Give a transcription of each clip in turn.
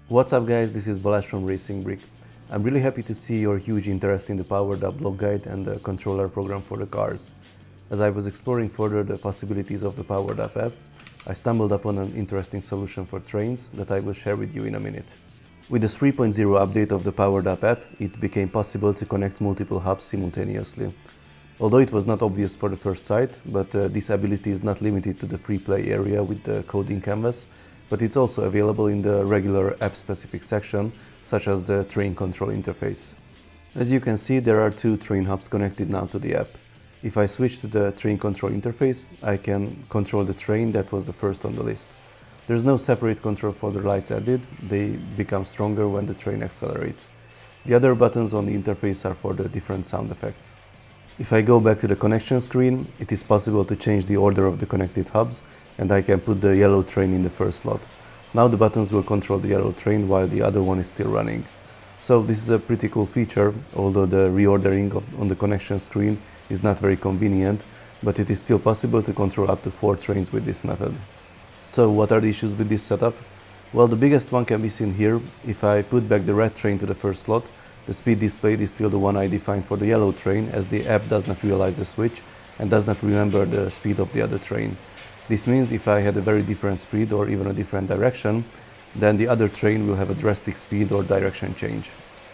What's up guys, this is Balázs from Racing Brick. I'm really happy to see your huge interest in the powered up block guide and the controller program for the cars. As I was exploring further the possibilities of the powered up app, I stumbled upon an interesting solution for trains that I will share with you in a minute. With the 3.0 update of the powered up app, it became possible to connect multiple hubs simultaneously. Although it was not obvious for the first sight, but this ability is not limited to the free play area with the coding canvas, but it's also available in the regular app-specific section, such as the train control interface. As you can see, there are two train hubs connected now to the app. If I switch to the train control interface, I can control the train that was the first on the list. There's no separate control for the lights added, they become stronger when the train accelerates. The other buttons on the interface are for the different sound effects. If I go back to the connection screen, it is possible to change the order of the connected hubs, and I can put the yellow train in the first slot. Now the buttons will control the yellow train while the other one is still running. So this is a pretty cool feature, although the reordering on the connection screen is not very convenient, but it is still possible to control up to 4 trains with this method. So what are the issues with this setup? Well, the biggest one can be seen here. If I put back the red train to the first slot, the speed displayed is still the one I defined for the yellow train, as the app does not realize the switch and does not remember the speed of the other train. This means if I had a very different speed or even a different direction, then the other train will have a drastic speed or direction change.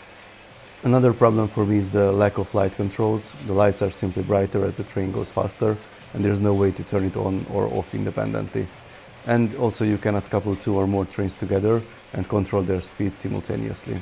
Another problem for me is the lack of light controls. The lights are simply brighter as the train goes faster, and there's no way to turn it on or off independently. And also you cannot couple 2 or more trains together and control their speed simultaneously.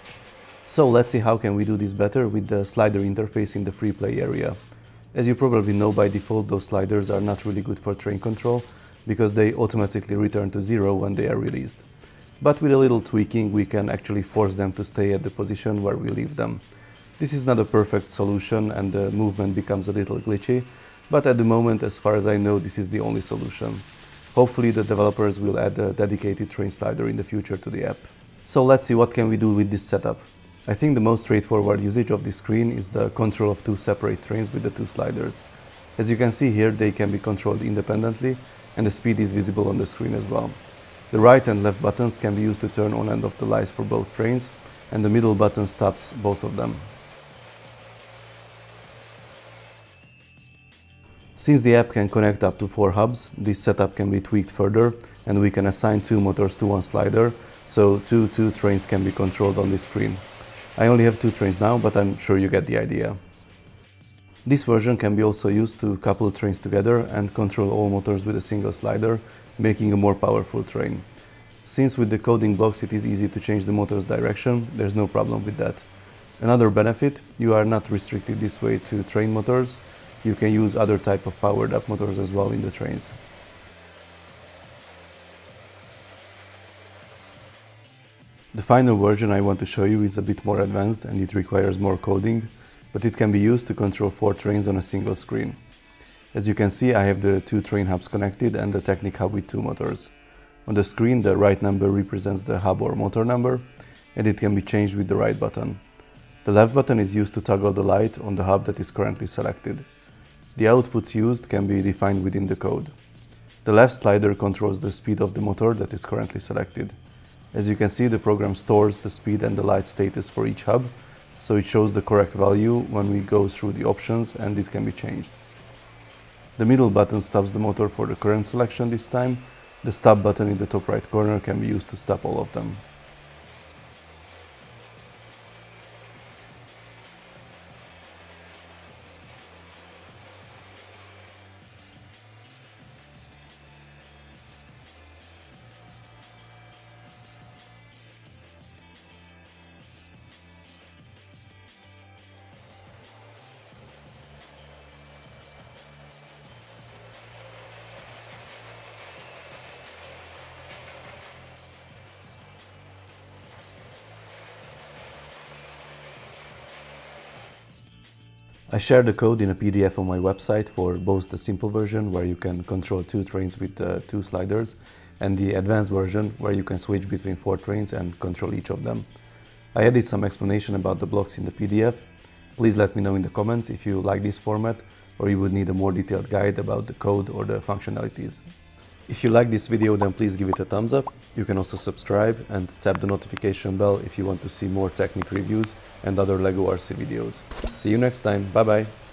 So let's see how can we do this better with the slider interface in the free play area. As you probably know, by default those sliders are not really good for train control because they automatically return to 0 when they are released. But with a little tweaking we can actually force them to stay at the position where we leave them. This is not a perfect solution and the movement becomes a little glitchy, but at the moment, as far as I know, this is the only solution. Hopefully the developers will add a dedicated train slider in the future to the app. So let's see what can we do with this setup. I think the most straightforward usage of this screen is the control of 2 separate trains with the 2 sliders. As you can see here, they can be controlled independently and the speed is visible on the screen as well. The right and left buttons can be used to turn on and off the lights for both trains, and the middle button stops both of them. Since the app can connect up to 4 hubs, this setup can be tweaked further and we can assign 2 motors to 1 slider, so 2 trains can be controlled on this screen. I only have 2 trains now, but I'm sure you get the idea. This version can be also used to couple trains together and control all motors with a single slider, making a more powerful train. Since with the coding blocks it is easy to change the motor's direction, there's no problem with that. Another benefit, you are not restricted this way to train motors. You can use other type of powered up motors as well in the trains. The final version I want to show you is a bit more advanced and it requires more coding, but it can be used to control 4 trains on a single screen. As you can see, I have the 2 train hubs connected and the Technic hub with 2 motors. On the screen, the right number represents the hub or motor number, and it can be changed with the right button. The left button is used to toggle the light on the hub that is currently selected. The outputs used can be defined within the code. The left slider controls the speed of the motor that is currently selected. As you can see, the program stores the speed and the light status for each hub, so it shows the correct value when we go through the options and it can be changed. The middle button stops the motor for the current selection this time. The stop button in the top right corner can be used to stop all of them. I share the code in a PDF on my website for both the simple version, where you can control 2 trains with 2 sliders, and the advanced version, where you can switch between 4 trains and control each of them. I added some explanation about the blocks in the PDF. Please let me know in the comments if you like this format or you would need a more detailed guide about the code or the functionalities. If you like this video, then please give it a thumbs up. You can also subscribe and tap the notification bell if you want to see more technique reviews and other LEGO RC videos. See you next time, bye bye!